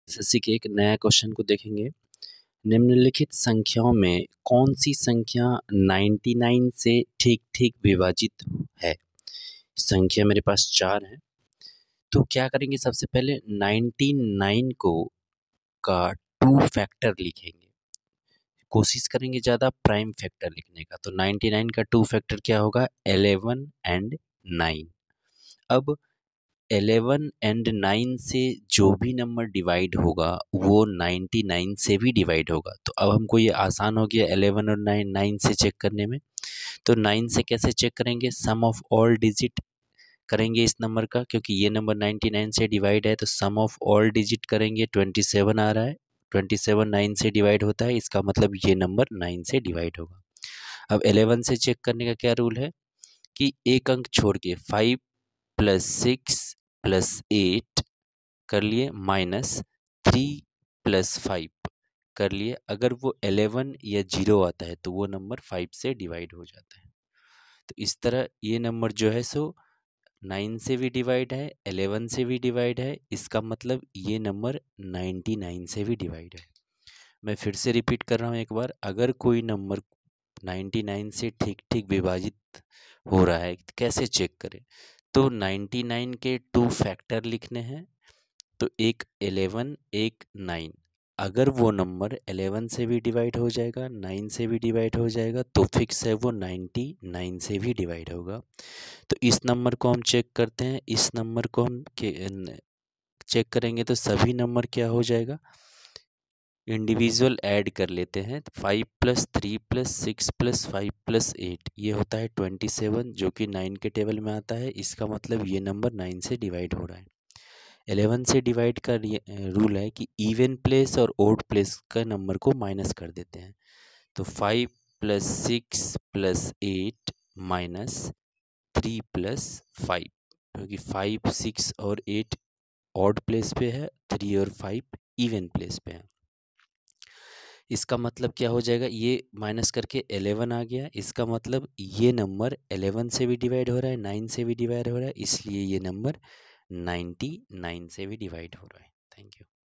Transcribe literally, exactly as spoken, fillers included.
SSC के एक नया क्वेश्चन को देखेंगे। निम्नलिखित संख्याओं में कौन सी संख्या निन्यानवे से ठीक ठीक विभाजित है। संख्या मेरे पास चार है, तो क्या करेंगे, सबसे पहले निन्यानवे को का टू फैक्टर लिखेंगे। कोशिश करेंगे ज़्यादा प्राइम फैक्टर लिखने का। तो निन्यानवे का टू फैक्टर क्या होगा, इलेवन एंड नाइन। अब इलेवन एंड नाइन से जो भी नंबर डिवाइड होगा वो निन्यानवे से भी डिवाइड होगा। तो अब हमको ये आसान हो गया इलेवन और नाइन नाइन से चेक करने में। तो नाइन से कैसे चेक करेंगे, सम ऑफ ऑल डिजिट करेंगे इस नंबर का, क्योंकि ये नंबर निन्यानवे से डिवाइड है तो सम ऑफ ऑल डिजिट करेंगे। सत्ताईस आ रहा है, सत्ताईस नाइन से डिवाइड होता है, इसका मतलब ये नंबर नाइन से डिवाइड होगा। अब इलेवन से चेक करने का क्या रूल है कि एक अंक छोड़ के five plus six plus eight कर लिए, माइनस थ्री प्लस फाइव कर लिए। अगर वो इलेवन या जीरो आता है तो वो नंबर फाइव से डिवाइड हो जाता है। तो इस तरह ये नंबर जो है सो नाइन से भी डिवाइड है, इलेवन से भी डिवाइड है, इसका मतलब ये नंबर निन्यानवे से भी डिवाइड है। मैं फिर से रिपीट कर रहा हूँ एक बार, अगर कोई नंबर निन्यानवे से ठीक ठीक विभाजित हो रहा है तो कैसे चेक करें। तो निन्यानवे के टू फैक्टर लिखने हैं, तो एक इलेवन एक नाइन। अगर वो नंबर इलेवन से भी डिवाइड हो जाएगा, नाइन से भी डिवाइड हो जाएगा, तो फिक्स है वो निन्यानवे से भी डिवाइड होगा। तो इस नंबर को हम चेक करते हैं, इस नंबर को हम चेक करेंगे तो सभी नंबर क्या हो जाएगा, इंडिविजुअल ऐड कर लेते हैं। Five plus three plus six plus five plus eight, ये होता है ट्वेंटी सेवन, जो कि नाइन के टेबल में आता है। इसका मतलब ये नंबर नाइन से डिवाइड हो रहा है। इलेवन से डिवाइड का रूल है कि इवन प्लेस और ओड प्लेस का नंबर को माइनस कर देते हैं। तो five plus six plus eight minus three plus five, क्योंकि फाइव सिक्स और एट ऑड प्लेस पे है, थ्री और फाइव इवन प्लेस पे है। इसका मतलब क्या हो जाएगा, ये माइनस करके इलेवन आ गया। इसका मतलब ये नंबर इलेवन से भी डिवाइड हो रहा है, नाइन से भी डिवाइड हो रहा है, इसलिए ये नंबर निन्यानवे से भी डिवाइड हो रहा है। Thank you.